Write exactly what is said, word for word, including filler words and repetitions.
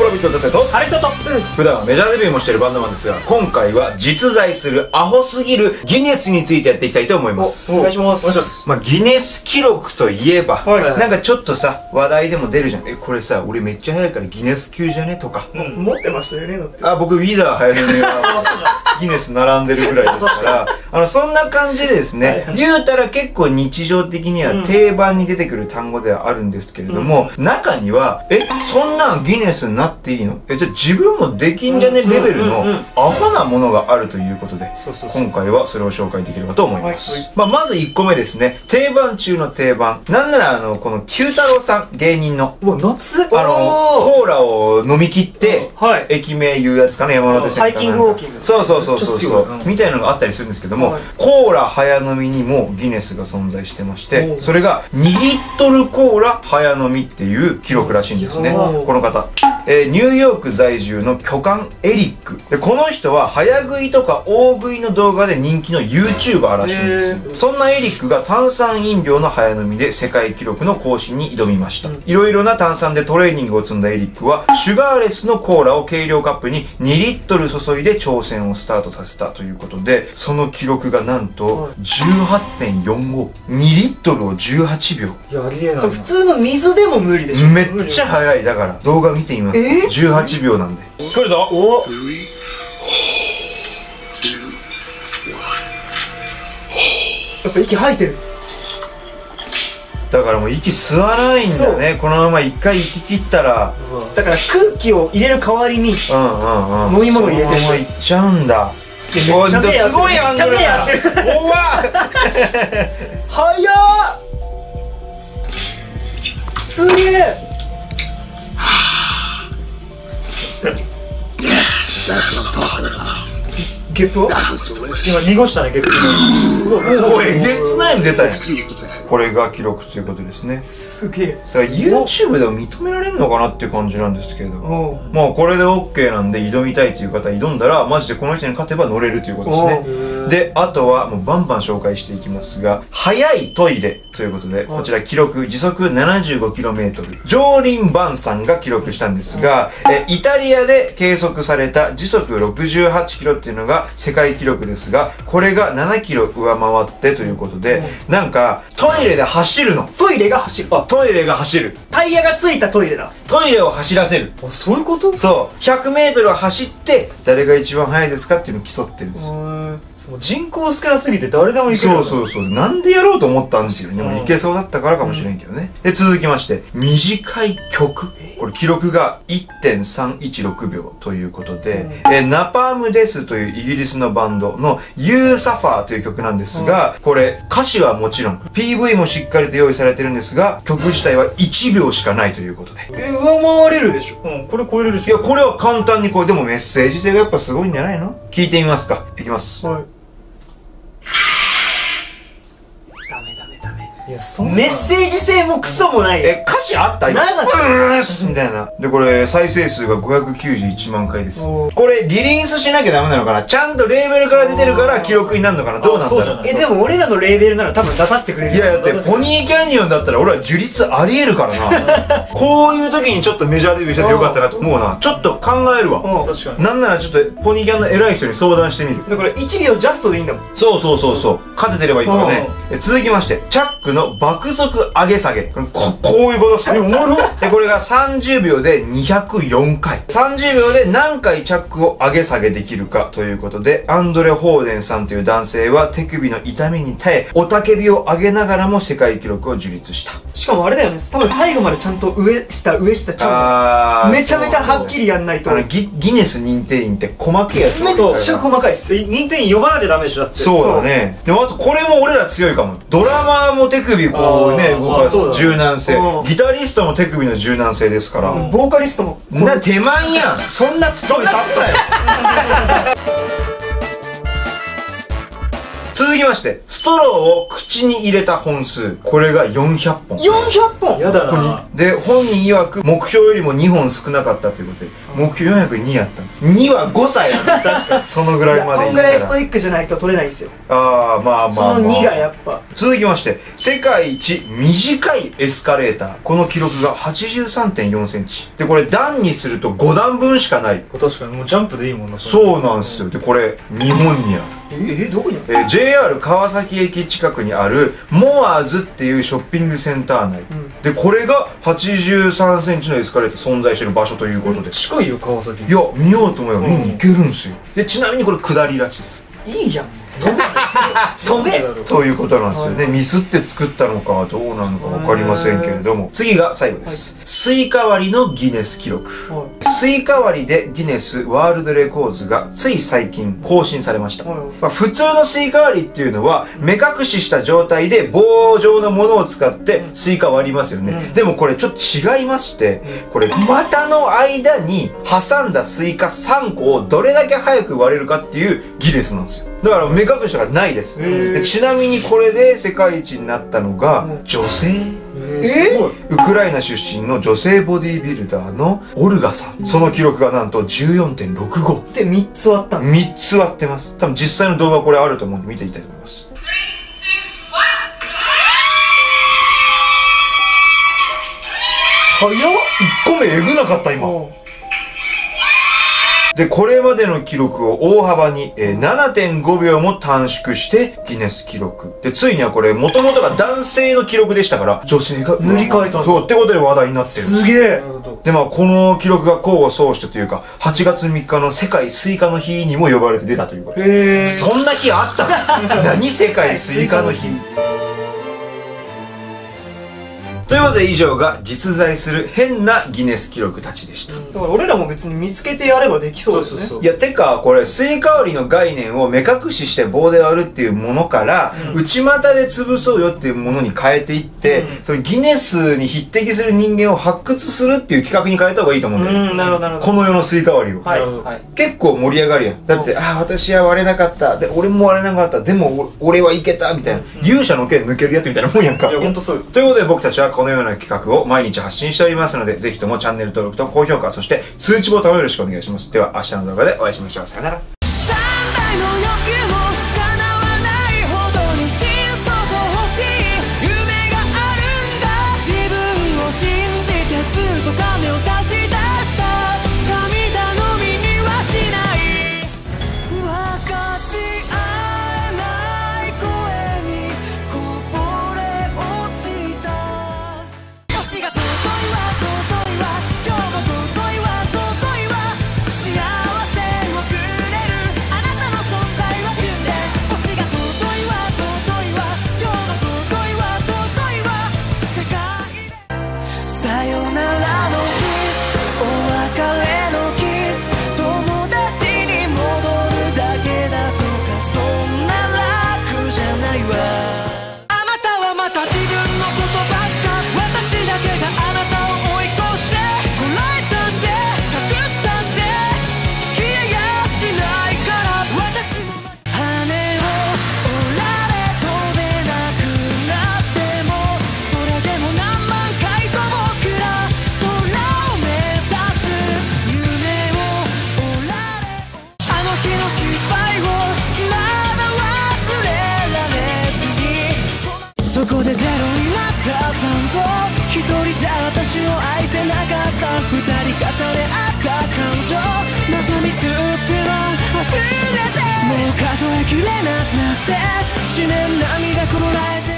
プロビットだったとハリソントップです。 普段はメジャーデビューもしているバンドマンですが、今回は実在するアホすぎるギネスについてやっていきたいと思います。 お願いします。お願いします。 まあギネス記録といえば、 はい、 なんかちょっとさ話題でも出るじゃん。えこれさ俺めっちゃ速いからギネス級じゃねとか、 うん、持ってましたよねだって。 あ僕ウィダー速いのはギネス並んでるぐらいですからあのそんな感じでですね、はいはい、言うたら結構日常的には定番に出てくる単語ではあるんですけれども、うん、中にはえそんなんギネスになっていいの、えじゃあ自分もできんじゃねレベルのアホなものがあるということで、今回はそれを紹介できればと思います。はいはい、まあまずいっこめですね、定番中の定番、なんならあのこの九太郎さん芸人のうわ夏あのコーラを飲み切って駅名言うやつかな、山手線かな、 ハイキングウォーキング、 そうそうそうそうそうみたいなのがあったりするんですけども、コーラ早飲みにもギネスが存在してまして、それがにリットルコーラ早飲みっていう記録らしいんですね。この方、えー、ニューヨーク在住の巨漢エリックで、この人は早食いとか大食いの動画で人気の YouTuber らしいんですよ。そんなエリックが炭酸飲料の早飲みで世界記録の更新に挑みました。いろいろな炭酸でトレーニングを積んだエリックはシュガーレスのコーラを計量カップににリットル注いで挑戦をスタートさせたということで、その記録がなんと じゅうはちてんよんご、にリットルをじゅうはちびょう。いやありえないな。普通の水でも無理でしょ。めっちゃ早い。だから動画見てみます。えじゅうはちびょうなんで来るぞ。おやっぱ息吐いてる。だからもう息吸わないんだよね。このまま一回息切ったら、だから空気を入れる代わりにうんうんうん飲み物入れてそのままいっちゃうんだ。すごいアングルだ。おわ早っ、すげえ。ゲップを今濁したね、ゲップ。おおえげつないの出たやん。これが記録ということですね。すげえ。だから YouTube でも認められるのかなっていう感じなんですけど、まあこれで OK なんで挑みたいという方挑んだらマジでこの人に勝てば乗れるということですね。であとはもうバンバン紹介していきますが、速いトイレということで、こちら記録時速 ななじゅうごキロメートル、ジョーリン・バンさんが記録したんですが、えイタリアで計測された時速ろくじゅうはちキロっていうのが世界記録ですが、これがななキロ上回ってということで、なんかトイレで走るの。トイレが走る。あ、トイレが走る。タイヤがついたトイレだ。トイレを走らせる。あ、そういうこと？そう。ひゃくメートルを走って誰が一番速いですかっていうのを競ってるんですよ。そう、人口少なすぎて誰でもいける。そうそうそう。なんでやろうと思ったんですよね。でもいけそうだったからかもしれんけどね。で、続きまして、短い曲。これ記録が いってんさんいちろくびょうということで、えナパームデスというイギリスのバンドの You Suffer という曲なんですが、これ歌詞はもちろん ピーブイ もしっかりと用意されてるんですが、曲自体はいちびょうしかないということで。え、上回れるでしょ。うん、これ超えれるでしょ。いや、これは簡単に超えてもメッセージ性がやっぱすごいんじゃないの？聞いてみますか。いきます。はい。いや、そんなメッセージ性もクソもない。え、歌詞あった今。なかった。うーんみたいな。で、これ、再生数がごひゃくきゅうじゅういちまんかいです。これ、リリースしなきゃダメなのかな？ちゃんとレーベルから出てるから記録になるのかな？どうなんだろう？え、でも俺らのレーベルなら多分出させてくれる。いや、だって、ポニーキャニオンだったら俺は樹立ありえるからな。こういう時にちょっとメジャーデビューしててよかったなと思うな。ちょっと考えるわ。確かに。なんならちょっと、ポニーキャンの偉い人に相談してみる。だから、いちびょうジャストでいいんだもん。そうそうそうそう。勝ててればいいからね。続きまして、チャックの爆速上げ下げ。こ, こういうことですね。で、これがさんじゅうびょうでにひゃくよんかい。さんじゅうびょうで何回チャックを上げ下げできるかということで、アンドレ・ホーデンさんという男性は手首の痛みに耐え、おたけびを上げながらも世界記録を樹立した。しかもあれだよね、多分最後までちゃんと上下上下ちゃんとめちゃめちゃはっきりやんないと。あの ギ, ギネス認定員って細かいやつ。めっちゃ細かいっす。認定員呼ばなきゃダメでしょ、だって。そうだね。でもあとこれも俺ら強いかも。ドラマーも手首こうね動かす柔軟性、ギタリストも手首の柔軟性ですから、ボーカリストもな手間やん。そんなつっとり立つなよ。 続きまして、ストローを口に入れた本数。これがよんひゃっぽん。 よんひゃっぽんやだな。 で、本人曰く目標よりもにほん少なかったということで、目標よんひゃくにやった。にはごさいやった。確かに。そのぐらいまでいったら。 こんぐらいストイックじゃないと取れないんですよ。 ああ、まあまあまあ。 そのにがやっぱ。 続きまして、世界一短いエスカレーター。この記録が はちじゅうさんてんよんセンチ。で、これ段にするとごだんぶんしかない。 確かに、もうジャンプでいいもんな。 そうなんですよ。で、これ、日本にある。 え、え、どこにある？ えー、ジェイアール 川崎駅近くにあるモアーズっていうショッピングセンター内、うん、でこれがはちじゅうさんセンチのエスカレーター存在してる場所ということで、 近いよ川崎。 いや見ようと思えば見に行けるんですよ。でちなみにこれ下りらしいです。 いいやん、飛べということなんですよね。ミスって作ったのかどうなのか分かりませんけれども、次が最後です、はい、スイカ割りのギネス記録、はい、スイカ割りでギネスワールドレコーズがつい最近更新されました、はい、まあ、普通のスイカ割りっていうのは目隠しした状態で棒状のものを使ってスイカ割りますよね、うん、でもこれちょっと違いまして、これ股の間に挟んだスイカさんこをどれだけ早く割れるかっていうギネスなんですよ。だから目隠しがないです。でちなみにこれで世界一になったのが女性、えウクライナ出身の女性ボディービルダーのオルガさん。その記録がなんと じゅうよんてんろくごでみっつ割ったの。 みっつ割ってます。多分実際の動画これあると思うんで見ていきたいと思います。早っ。いっこめえぐなかった今。で、これまでの記録を大幅に、えー、ななてんごびょうも短縮してギネス記録。で、ついにはこれ、もともとが男性の記録でしたから、女性が塗り替えた。 そう、ってことで話題になってる。 すげえ。 で、まあ、この記録が功を奏してというか、はちがつみっかの世界スイカの日にも呼ばれて出たということ。 へー。 そんな日あったの？何世界スイカの日。ということで以上が実在する変なギネス記録たちでした。 だから俺らも別に見つけてやればできそうですね。そうそうそう。 いや、てか、これ、スイカ割りの概念を目隠しして棒で割るっていうものから、うん、内股で潰そうよっていうものに変えていって、うん、そのギネスに匹敵する人間を発掘するっていう企画に変えた方がいいと思うんだよ。 うん、なるほど、なるほど。 この世のスイカ割りを。 はい。はい、 結構盛り上がるやん。だって、ああ、私は割れなかった。で、俺も割れなかった。でも、俺はいけた。みたいな。うん、勇者の剣抜けるやつみたいなもんやんか。 いや、ほんとそう。 ということで僕たちはこのような企画を毎日発信しておりますので、ぜひともチャンネル登録と高評価、そして通知ボタンをよろしくお願いします。では明日の動画でお会いしましょう。さよなら。 そこでゼロになった残像、一人じゃ私を愛せなかった、二人重ね合った感情、また見つっては溢れて、もう数えきれなくなって、思念涙こらえて